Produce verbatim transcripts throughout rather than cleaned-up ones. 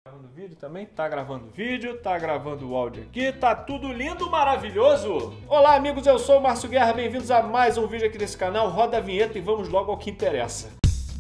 Gravando vídeo também? Tá gravando vídeo, tá gravando o áudio aqui, tá tudo lindo, maravilhoso! Olá, amigos, eu sou o Márcio Guerra, bem-vindos a mais um vídeo aqui desse canal. Roda a vinheta e vamos logo ao que interessa.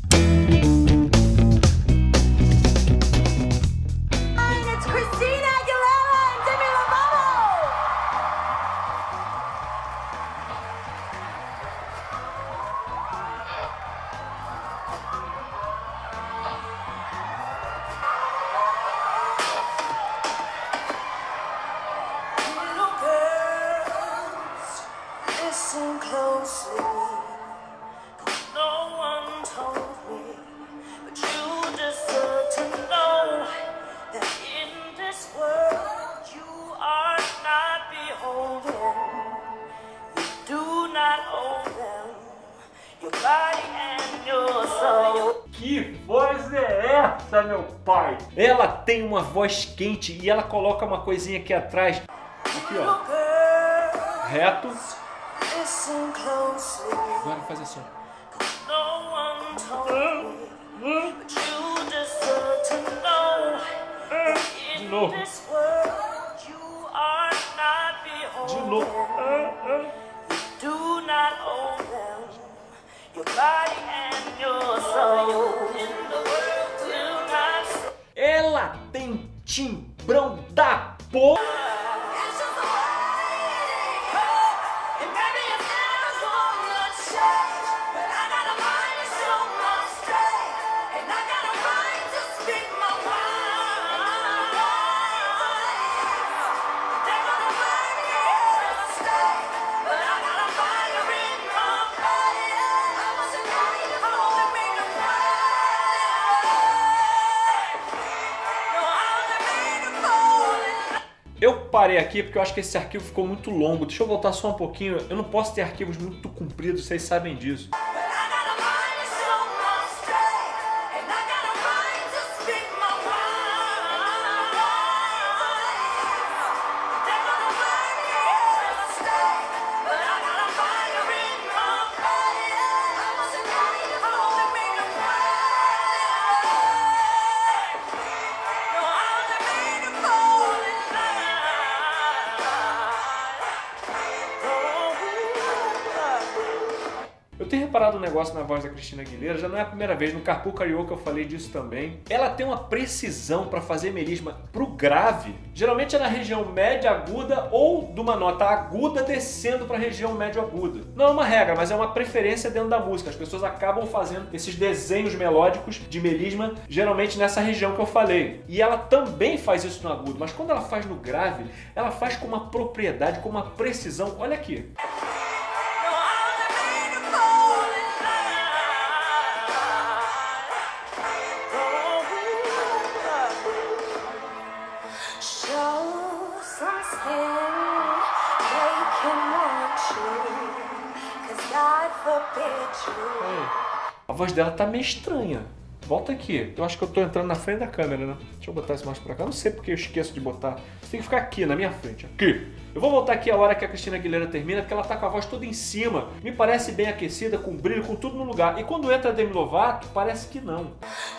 Que voz é essa, meu pai? Ela tem uma voz quente e ela coloca uma coisinha aqui atrás. Aqui, ó. Reto. Agora faz assim. De novo. De novo. Ela tem timbrão da porra. Eu parei aqui porque eu acho que esse arquivo ficou muito longo. Deixa eu voltar só um pouquinho. Eu não posso ter arquivos muito compridos, vocês sabem disso. Eu tenho reparado um negócio na voz da Christina Aguilera, já não é a primeira vez, no Carpool Karaoke eu falei disso também. Ela tem uma precisão para fazer melisma pro grave. Geralmente é na região média aguda ou de uma nota aguda descendo para a região médio aguda. Não é uma regra, mas é uma preferência dentro da música. As pessoas acabam fazendo esses desenhos melódicos de melisma, geralmente nessa região que eu falei. E ela também faz isso no agudo, mas quando ela faz no grave, ela faz com uma propriedade, com uma precisão. Olha aqui. A voz dela tá meio estranha. Volta aqui. Eu acho que eu tô entrando na frente da câmera, né? Deixa eu botar isso mais pra cá. Não sei porque eu esqueço de botar. Você tem que ficar aqui, na minha frente. Aqui. Eu vou voltar aqui a hora que a Christina Aguilera termina, porque ela tá com a voz toda em cima. Me parece bem aquecida, com brilho, com tudo no lugar. E quando entra a Demi Lovato, parece que não.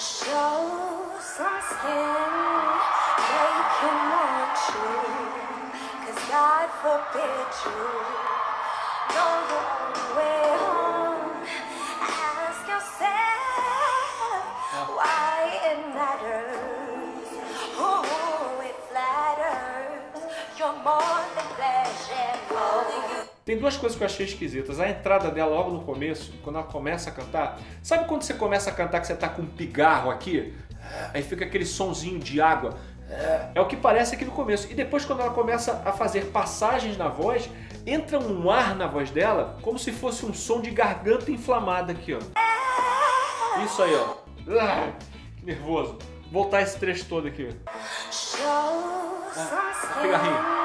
Tem duas coisas que eu achei esquisitas. A entrada dela logo no começo, quando ela começa a cantar. Sabe quando você começa a cantar que você tá com um pigarro aqui? Aí fica aquele sonzinho de água. É o que parece aqui no começo. E depois quando ela começa a fazer passagens na voz, entra um ar na voz dela, como se fosse um som de garganta inflamada aqui, ó. Isso aí, ó. Ah, que nervoso. Vou voltar esse trecho todo aqui. Ah, pigarrinho.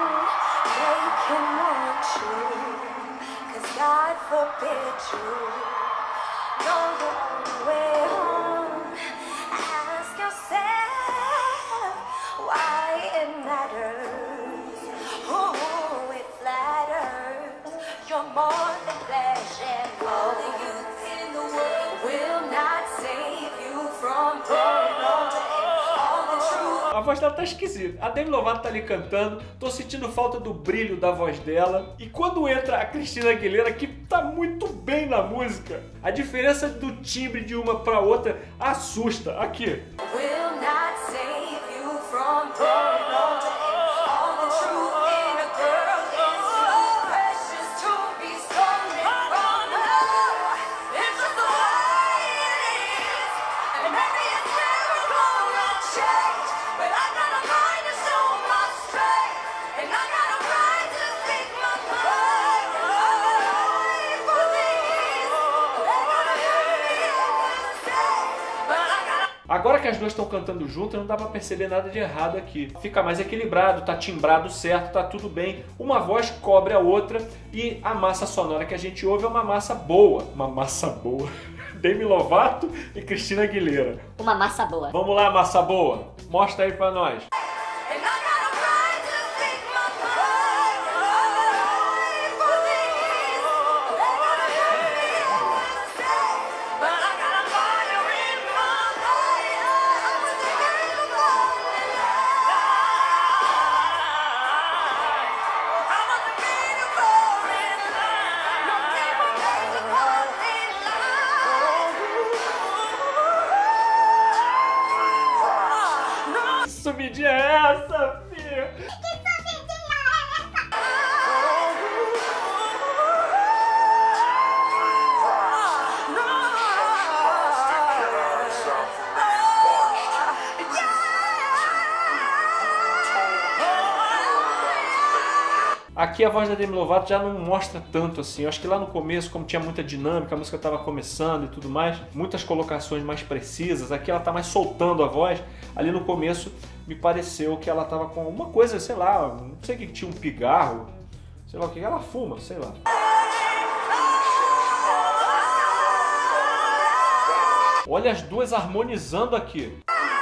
A voz dela tá esquisita. A Demi Lovato tá ali cantando, tô sentindo falta do brilho da voz dela. E quando entra a Christina Aguilera, que tá muito bem na música, a diferença do timbre de uma pra outra assusta. Aqui. Will not save you from holding on to all the truth in a girl is so precious to be stolen from her. It's just the way it is, and maybe it's never gonna change. But I got a mind to show my strength, and I got a mind to speak my mind. For these, they're gonna hurt me and say, but I got Agora que as duas estão cantando juntas, não dá pra perceber nada de errado aqui. Fica mais equilibrado, tá timbrado certo, tá tudo bem. Uma voz cobre a outra e a massa sonora que a gente ouve é uma massa boa. Uma massa boa. Demi Lovato e Christina Aguilera. Uma massa boa. Vamos lá, massa boa. Mostra aí pra nós. And I got a right to speak my mind. For these, they're gonna hurt me and say, but I got a fire in my eye. I'm with the game of falling in line. I'm with the game of falling in line. No people make you fall in line. No. Subidinha é essa, filha? Aqui a voz da Demi Lovato já não mostra tanto assim. Eu acho que lá no começo, como tinha muita dinâmica, a música estava começando e tudo mais, muitas colocações mais precisas. Aqui ela tá mais soltando a voz. Ali no começo me pareceu que ela tava com alguma coisa, sei lá, não sei o que, tinha um pigarro, sei lá o que, ela fuma, sei lá. Olha as duas harmonizando aqui.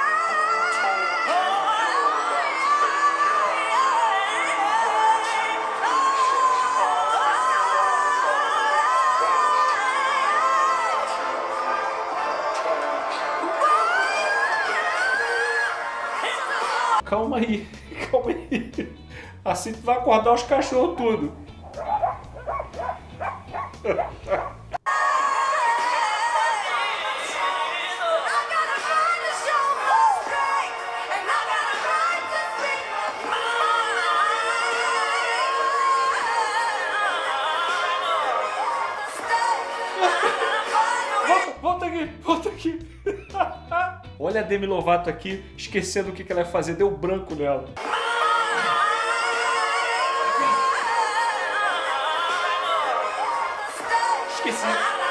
Calma aí, calma aí. Assim tu vai acordar os cachorros tudo. Volta, volta aqui, volta aqui. Olha a Demi Lovato aqui, esquecendo o que ela ia fazer, deu branco nela. Esqueci.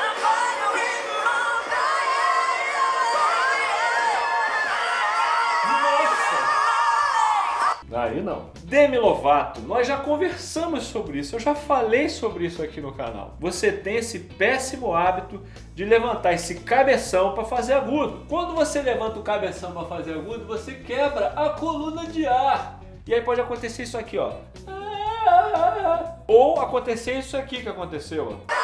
Nossa! Aí não. Demi Lovato, nós já conversamos sobre isso, eu já falei sobre isso aqui no canal. Você tem esse péssimo hábito de levantar esse cabeção para fazer agudo. Quando você levanta o cabeção para fazer agudo, você quebra a coluna de ar. E aí pode acontecer isso aqui, ó. Ou acontecer isso aqui que aconteceu, ó.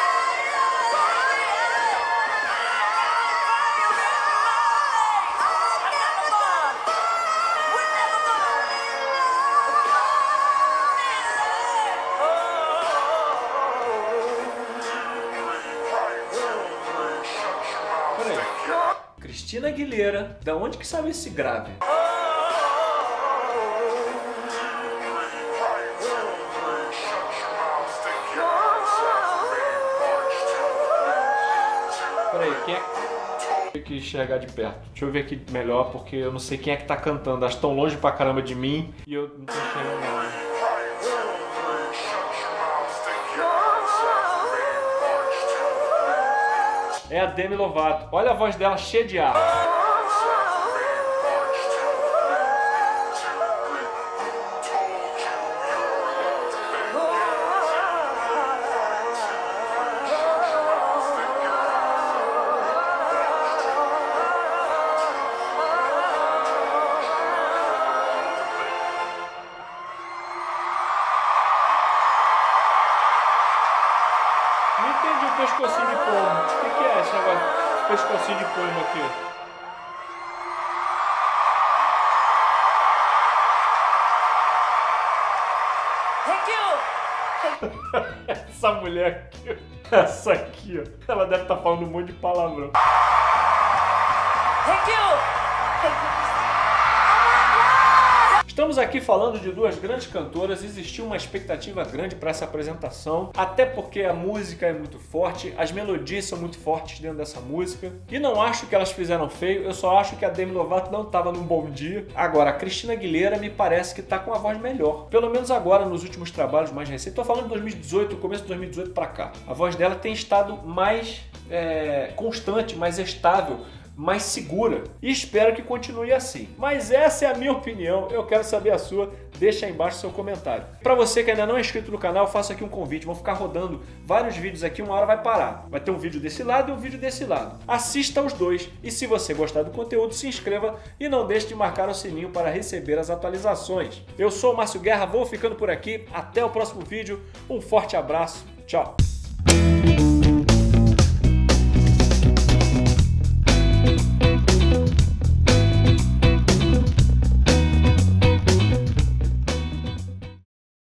Christina Aguilera, da onde que sabe esse grave? Peraí, quem é que tem que enxergar de perto? Deixa eu ver aqui melhor, porque eu não sei quem é que tá cantando. Elas estão longe pra caramba de mim e eu não tô enxergando nada. É a Demi Lovato. Olha a voz dela cheia de ar. Não entendi o pescocinho de pombo. O que, que é esse negócio? Esse pescocinho de pombo aqui. Thank you. Essa mulher aqui, essa aqui, ó, ela deve estar falando um monte de palavrão. Thank you. Estamos aqui falando de duas grandes cantoras, existiu uma expectativa grande para essa apresentação, até porque a música é muito forte, as melodias são muito fortes dentro dessa música, e não acho que elas fizeram feio, eu só acho que a Demi Lovato não estava num bom dia. Agora, a Christina Aguilera me parece que está com a voz melhor, pelo menos agora nos últimos trabalhos mais recentes, tô falando de dois mil e dezoito, começo de dois mil e dezoito para cá. A voz dela tem estado mais é, constante, mais estável, mais segura, e espero que continue assim. Mas essa é a minha opinião, eu quero saber a sua, deixa aí embaixo seu comentário. Para você que ainda não é inscrito no canal, eu faço aqui um convite, vou ficar rodando vários vídeos aqui, uma hora vai parar. Vai ter um vídeo desse lado e um vídeo desse lado. Assista os dois, e se você gostar do conteúdo, se inscreva e não deixe de marcar o sininho para receber as atualizações. Eu sou o Márcio Guerra, vou ficando por aqui, até o próximo vídeo, um forte abraço, tchau!